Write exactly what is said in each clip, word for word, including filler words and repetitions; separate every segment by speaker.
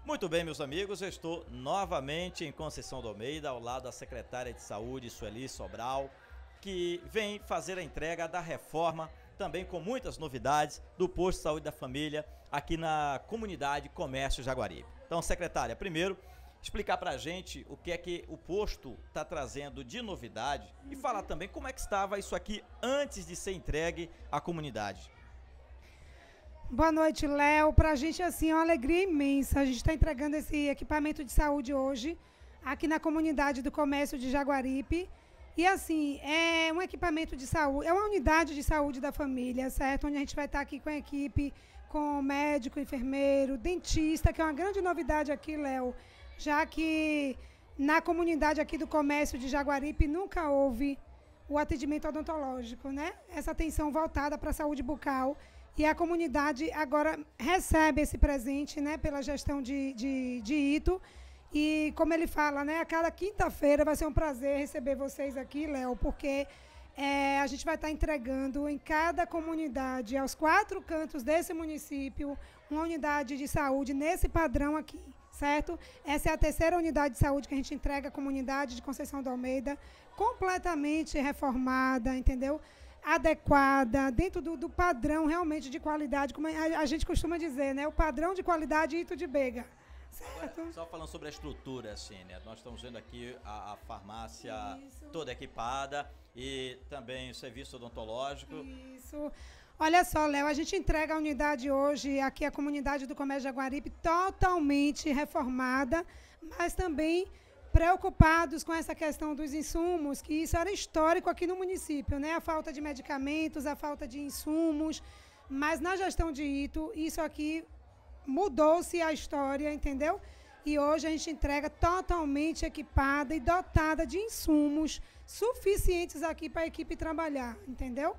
Speaker 1: Muito bem, meus amigos, eu estou novamente em Conceição do Almeida, ao lado da secretária de Saúde, Sueli Sobral, que vem fazer a entrega da reforma, também com muitas novidades, do posto de saúde da família, aqui na comunidade Comércio Jaguaribe. Então, secretária, primeiro, explicar pra gente o que é que o posto está trazendo de novidade e falar também como é que estava isso aqui antes de ser entregue à comunidade.
Speaker 2: Boa noite, Léo. Para a gente, assim, é uma alegria imensa. A gente está entregando esse equipamento de saúde hoje, aqui na comunidade do Comércio de Jaguaribe. E, assim, é um equipamento de saúde, é uma unidade de saúde da família, certo? Onde a gente vai estar aqui com a equipe, com médico, enfermeiro, dentista, que é uma grande novidade aqui, Léo, já que na comunidade aqui do Comércio de Jaguaribe nunca houve o atendimento odontológico, né? Essa atenção voltada para a saúde bucal. E a comunidade agora recebe esse presente, né, pela gestão de, de, de Ito. E como ele fala, né, a cada quinta-feira vai ser um prazer receber vocês aqui, Léo, porque é, a gente vai estar entregando em cada comunidade, aos quatro cantos desse município, uma unidade de saúde nesse padrão aqui, certo? Essa é a terceira unidade de saúde que a gente entrega à comunidade de Conceição do Almeida, completamente reformada, entendeu? Adequada, dentro do, do padrão realmente de qualidade, como a, a gente costuma dizer, né? O padrão de qualidade Ito de Bega. Certo?
Speaker 1: Agora, só falando sobre a estrutura, assim, né? Nós estamos vendo aqui a, a farmácia Isso. toda equipada e também o serviço odontológico.
Speaker 2: Isso. Olha só, Léo, a gente entrega a unidade hoje, aqui a comunidade do Comércio Jaguaribe, totalmente reformada, mas também preocupados com essa questão dos insumos, que isso era histórico aqui no município, né? A falta de medicamentos, a falta de insumos, mas na gestão de Ito, isso aqui mudou-se a história, entendeu? E hoje a gente entrega totalmente equipada e dotada de insumos suficientes aqui para a equipe trabalhar, entendeu?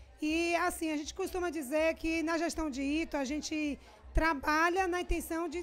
Speaker 2: E assim, a gente costuma dizer que na gestão de Ito a gente trabalha na intenção de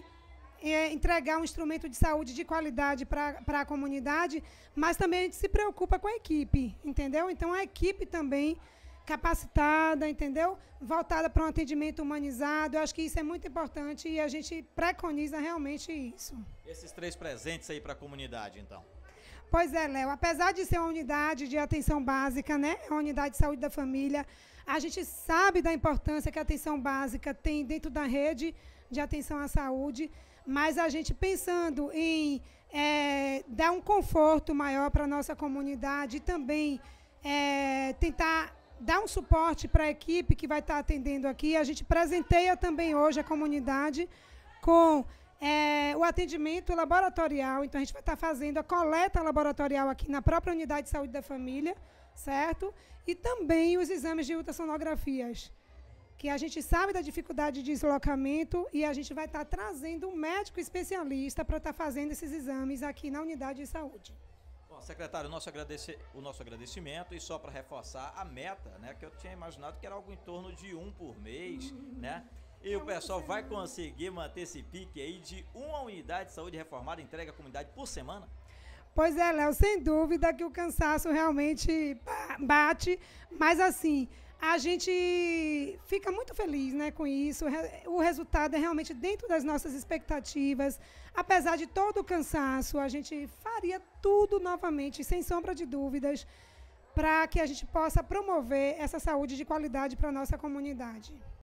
Speaker 2: É entregar um instrumento de saúde de qualidade para a comunidade, mas também a gente se preocupa com a equipe, entendeu? Então, a equipe também capacitada, entendeu? Voltada para um atendimento humanizado. Eu acho que isso é muito importante e a gente preconiza realmente isso.
Speaker 1: Esses três presentes aí para a comunidade, então?
Speaker 2: Pois é, Léo. Apesar de ser uma unidade de atenção básica, né? É uma unidade de saúde da família, a gente sabe da importância que a atenção básica tem dentro da rede de atenção à saúde, mas a gente pensando em é, dar um conforto maior para a nossa comunidade e também é, tentar dar um suporte para a equipe que vai estar atendendo aqui, a gente presenteia também hoje a comunidade com é, o atendimento laboratorial. Então, a gente vai estar fazendo a coleta laboratorial aqui na própria unidade de saúde da família, certo? E também os exames de ultrassonografias, que a gente sabe da dificuldade de deslocamento e a gente vai estar trazendo um médico especialista para estar fazendo esses exames aqui na unidade de saúde.
Speaker 1: Bom, secretário, o nosso, agradece, o nosso agradecimento e só para reforçar a meta, né, que eu tinha imaginado que era algo em torno de um por mês, uhum. né? E o pessoal vai conseguir manter esse pique aí de uma unidade de saúde reformada entrega à comunidade por semana?
Speaker 2: Pois é, Léo, sem dúvida que o cansaço realmente bate, mas assim, a gente fica muito feliz, né, com isso. O resultado é realmente dentro das nossas expectativas. Apesar de todo o cansaço, a gente faria tudo novamente, sem sombra de dúvidas, para que a gente possa promover essa saúde de qualidade para a nossa comunidade.